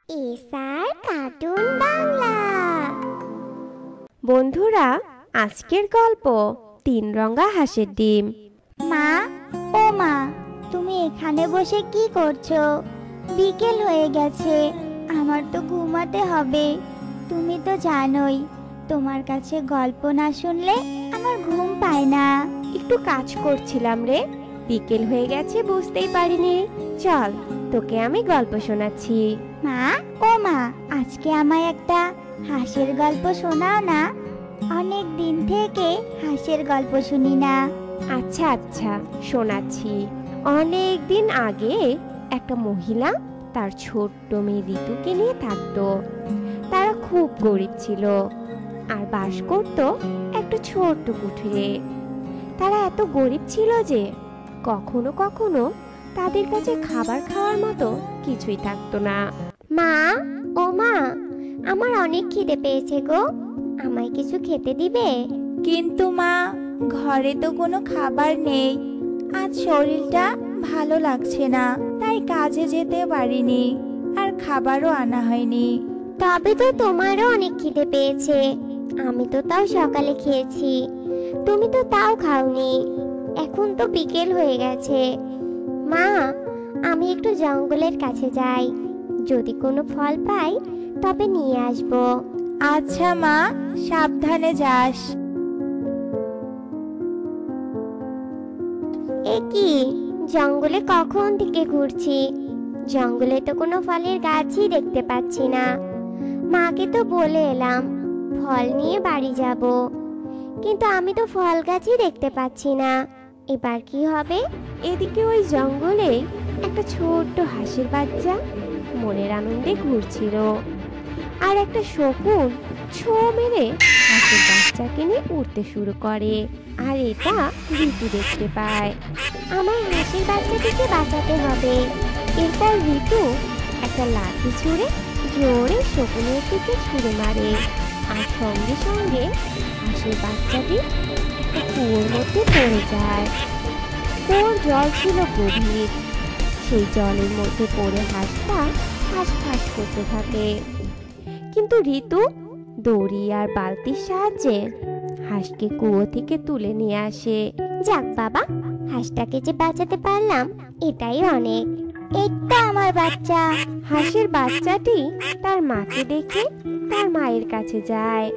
SR cartoon Bangla. বন্ধুরা, আজকের গল্প তিন রঙা হাঁসের ডিম। মা, ও মা, তুমি এখানে বসে কি করছো? বিকেল হয়ে গেছে, আমার তো ঘুমাতে হবে। তুমি তো জানোই, তোমার কাছে গল্প না শুনলে আমার ঘুম পায় না। একটু কাজ করছিলাম রে, বিকেল হয়ে গেছে বুঝতেই পারিনি। চল, তোকে আমি গল্প শোনাচ্ছি। মা, ও মা, আজকে আমায় একটা হাঁসের গল্প শোনাও না। অনেক দিন থেকে হাঁসের গল্প শুনি না। আচ্ছা আচ্ছা, শোনাচ্ছি। অনেক দিন আগে একটা মহিলা তার ছোট্ট মেয়ে ঋতুকে নিয়ে থাকতো। তারা খুব গরিব ছিল আর বাস করত একটা ছোট্ট কুঠিরে। তারা এত গরিব ছিল যে কখনো কখনো তাদের কাছে খাবার খাওয়ার মতো কিছুই থাকতো না। মা, ও মা, আমার অনেক খিদে পেয়েছে গো, আমায় কিছু খেতে দিবে? কিন্তু মা, ঘরে তো কোনো খাবার নেই। আজ শরীরটা ভালো লাগছে না, তাই কাজে যেতে পারিনি, আর খাবারও আনা হয়নি। তবে তো তোমারও অনেক খিদে পেয়েছে। আমি তো তাও সকালে খেয়েছি, তুমি তো তাও খাওনি। এখন তো বিকেল হয়ে গেছে। মা, আমি একটু জঙ্গলের কাছে যাই, যদি কোনো ফল পাই তবে নিয়ে আসবো। আচ্ছা মা, সাবধানে যাস। এ কি, জঙ্গলে কখন থেকে ঘুরছি, জঙ্গলে তো কোনো ফলের গাছই দেখতে পাচ্ছি না। মাকে তো বলে এলাম ফল নিয়ে বাড়ি যাব, কিন্তু আমি তো ফল গাছই দেখতে পাচ্ছি না। এবার কি হবে? এদিকে ওই জঙ্গলে একটা ছোট্ট হাঁসের বাচ্চা মনের আনন্দে ঘুরছিল, আর একটা শকুন ছো মেরে হাঁসের বাচ্চাকে নিয়ে উড়তে শুরু করে। আর এটা ঋতু দেখতে পায়। আমার হাঁসের বাচ্চাটিকে বাঁচাতে হবে। এরপর ঋতু একটা লাঠি ছুঁড়ে জোরে শকুনের দিকে ছুঁড়ে মারে, আর সঙ্গে সঙ্গে হাঁসের বাচ্চাটি একটা কুয়োর মধ্যে পড়ে যায়। কুয়োর জল ছিল গভীর, সেই জলের মধ্যে পড়ে হাঁসটা হাঁসফাঁস করতে থাকে। কিন্তু ঋতু দড়ি আর বালতির সাহায্যে হাঁসকে কুয়ো থেকে তুলে নিয়ে আসে। যাক বাবা, হাঁসটাকে যে বাঁচাতে পারলাম এটাই অনেক। এটা আমার বাচ্চা। হাঁসের বাচ্চাটি তার মাকে দেখে তার মায়ের কাছে যায়।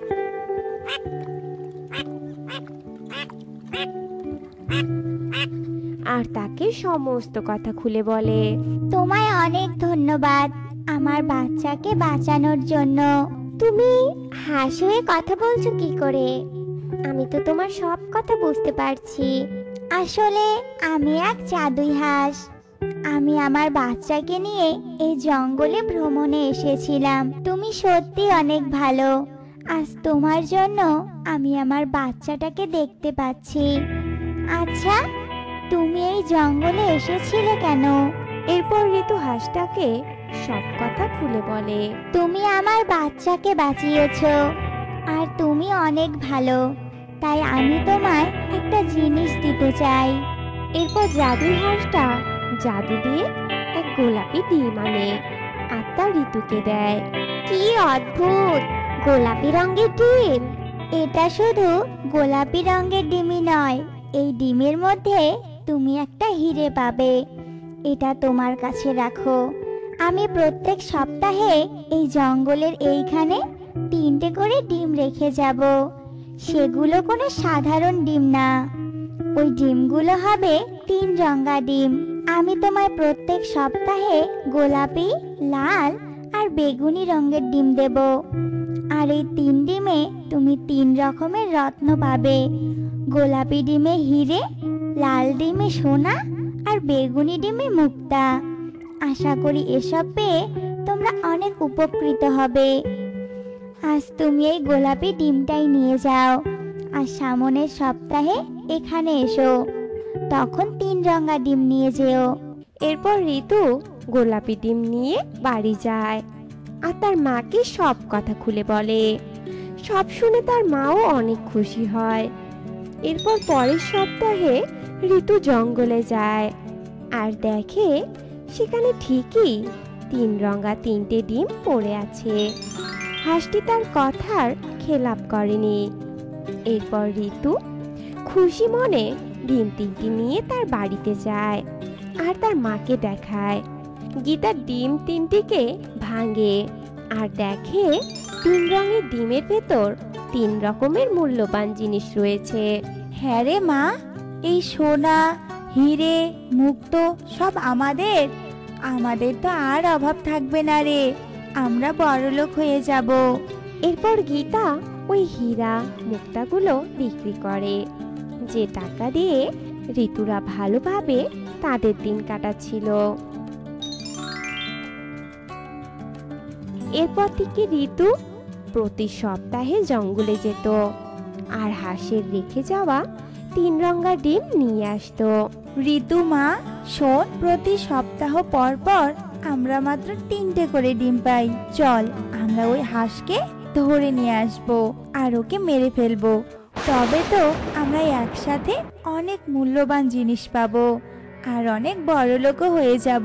আর তাকে সমস্ত কথা খুলে বলে। তোমায় অনেক ধন্যবাদ আমার বাচ্চাকে বাঁচানোর জন্য। তুমি হাঁস হয়ে কথা বলছো কি করে? আমি তো তোমার সব কথা বুঝতে পারছি। আসলে আমি এক জাদুই হাঁস। আমি আমার বাচ্চাকে নিয়ে এই জঙ্গলে ভ্রমণে এসেছিলাম। তুমি সত্যি অনেক ভালো। আজ তোমার জন্য আমি আমার বাচ্চাটাকে দেখতে পাচ্ছি। আচ্ছা, তুমি এই জঙ্গলে এসেছিলে কেন? এরপর ঋতু হাঁসটাকে সব কথা খুলে বলে। তুমি আমার বাচ্চাকে বাঁচিয়েছো, আর তুমি অনেক ভালো, তাই আমি তোমায় একটা জিনিস দিতে চাই। এরপর জাদুই হাঁসটা জাদু দিয়ে এক গোলাপি ডিম আনে আর তা ঋতুকে দেয়। কি অদ্ভুত গোলাপি রঙের ডিম! এটা শুধু গোলাপি রঙের ডিমই নয়, এই ডিমের মধ্যে তুমি একটা হিরে পাবে। এটা তোমার কাছে রাখো। আমি প্রত্যেক সপ্তাহে এই জঙ্গলের এইখানে 3টে করে ডিম রেখে যাব। সেগুলো কোনো সাধারণ ডিম না, ওই ডিমগুলো হবে 3 রঙা ডিম। আমি তোমায় প্রত্যেক সপ্তাহে গোলাপি, লাল আর বেগুনি রঙের ডিম দেব। আর এই 3 ডিমে তুমি 3 রকমের রত্ন পাবে। গোলাপি ডিমে হিরে, লাল ডিমে সোনা আর বেগুনি ডিমে মুক্তা। আশা করি এসব পেয়ে তোমরা অনেক উপকৃত হবে। আজ তুমি এই গোলাপি ডিমটাই নিয়ে যাও, আর সামনের সপ্তাহে এখানে এসো, তখন 3 রঙা ডিম নিয়ে যেও। এরপর ঋতু গোলাপি ডিম নিয়ে বাড়ি যায় আর তার মাকে সব কথা খুলে বলে। সব শুনে তার মাও অনেক খুশি হয়। এরপর পরের সপ্তাহে ঋতু জঙ্গলে যায় আর দেখে সেখানে ঠিকই রঙা 3টে ডিম পড়ে আছে। হাঁসটি তার কথার খেলাপ করেনি। এরপর ঋতু খুশি মনে ডিম 3টি নিয়ে তার বাড়িতে যায় আর তার মাকে দেখায়। গীতা ডিম 3টিকে ভাঙে আর দেখে 3 রঙের ডিমের ভেতর 3 রকমের মূল্যবান জিনিস রয়েছে। হ্যাঁ রে মা, এই সোনা, হিরে, মুক্ত সব আমাদের। আমাদের তো আর অভাব থাকবে না রে, আমরা বড়লোক হয়ে যাব। এরপর গীতা ওই হীরা মুক্তাগুলো বিক্রি করে, যে টাকা দিয়ে ঋতুরা ভালোভাবে তাদের দিন কাটাচ্ছিল। এরপর থেকে ঋতু প্রতি সপ্তাহে জঙ্গলে যেত আর হাঁসের রেখে যাওয়া 3 রঙা ডিম নিয়ে আসতো। ঋতু মা, শোন, প্রতি সপ্তাহ পর পর আমরা মাত্র 3টে করে ডিম পাই। চল আমরা ওই হাঁসকে ধরে নিয়ে আসবো আর ওকে মেরে ফেলবো। তবে তো আমরা একসাথে অনেক মূল্যবান জিনিস পাবো আর অনেক বড়লোকও হয়ে যাব।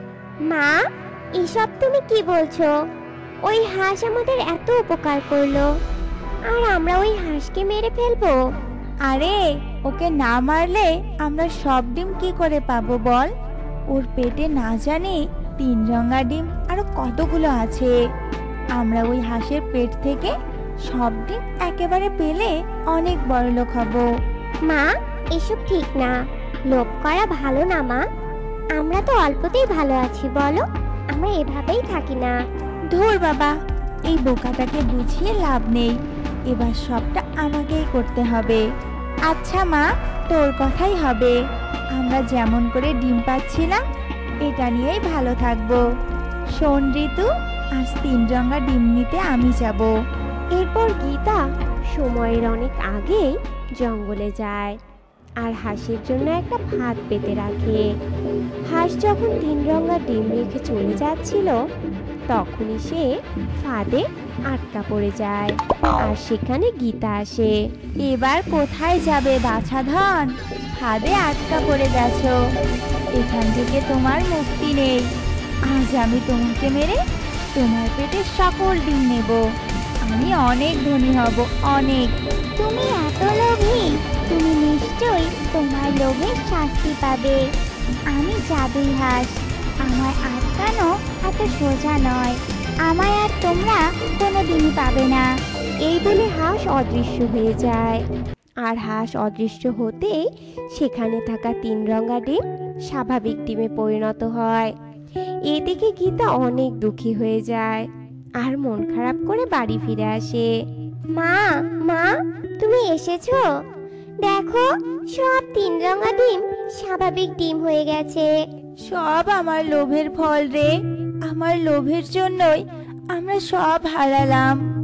মা, এসব তুমি কি বলছো? ওই হাঁস আমাদের এত উপকার করলো আর আমরা ওই হাঁসকে মেরে ফেলবো? আরে, ওকে না মারলে আমরা সব ডিম কি করে পাবো বল? ওর পেটে না জানি 3 রঙা ডিম আরো কতগুলো আছে। আমরা ওই হাঁসের পেট থেকে সব ডিম একেবারে পেলে অনেক বড়লোক হব। মা, এসব ঠিক না, লোভ করা ভালো না মা। আমরা তো অল্পতেই ভালো আছি, বলো? আমরা এভাবেই থাকি না। ধুর বাবা, এই বোকাটাকে বুঝিয়ে লাভ নেই। এবার সবটা আমাকেই করতে হবে। আচ্ছা মা, তোর কথাই হবে। আমরা যেমন করে ডিম পাচ্ছিলাম এটা নিয়েই ভালো থাকবো। শোন ঋতু, আজ 3 রঙা ডিম নিতে আমি যাব। এরপর গীতা সময়ের অনেক আগেই জঙ্গলে যায় আর হাঁসের জন্য একটা ভাত পেতে রাখে। হাঁস যখন 3 রঙা ডিম রেখে চলে যাচ্ছিল তখনই সে ফাঁদে আটকা পড়ে যায় আর সেখানে গীতা আসে। এবার কোথায় যাবে বাছাধন? ফাঁদে আটকা পড়ে গেছো, এখান থেকে তোমার মুক্তি নেই। আজ আমি তোমাকে মেরে তোমার পেটে সকল ডিম নেব। আমি অনেক ধনী হব, অনেক। তুমি এত লোভী, তুমি নিশ্চয়ই তোমার লোভের শাস্তি পাবে। আমি জাদুই হাঁস, আমার আটকানো এত সোজা নয়। আমায় আর তোমরা কোনোদিনই পাবে না। এই বলে হাঁস অদৃশ্য হয়ে যায় আর হাঁস অদৃশ্য হতেই সেখানে থাকা 3 রঙা ডিম স্বাভাবিক ডিমে পরিণত হয়। এ দেখে গীতা অনেক দুঃখী হয়ে যায় আর মন খারাপ করে বাড়ি ফিরে আসে। মা, মা, তুমি এসেছো? দেখো, সব 3 রঙা ডিম স্বাভাবিক ডিম হয়ে গেছে। সব আমার লোভের ফল রে। আমার লোভের জন্যই আমরা সব হারালাম।